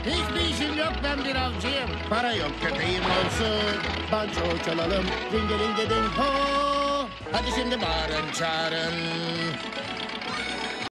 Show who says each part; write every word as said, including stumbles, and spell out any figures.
Speaker 1: Hiçbir işim yok, ben bir avcıyım. Para yok, köpeğim olsun. Banjo çalalım, ringe ringe ding ho. Hadi şimdi bağırın çağırın.